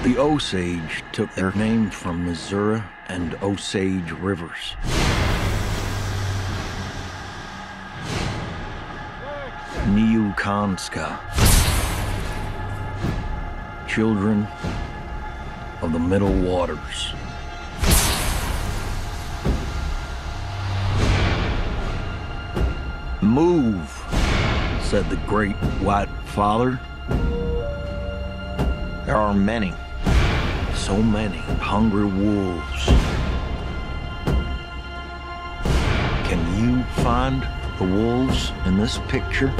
The Osage took their name from Missouri and Osage rivers. Niukanska, children of the Middle Waters. Move, said the great white father. There are many. So many hungry wolves. Can you find the wolves in this picture?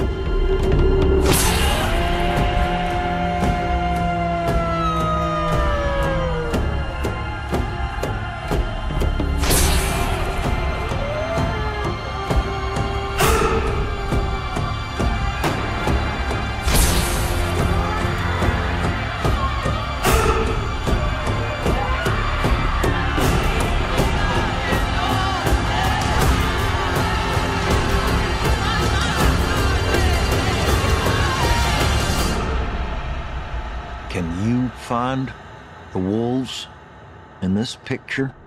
Can you find the wolves in this picture?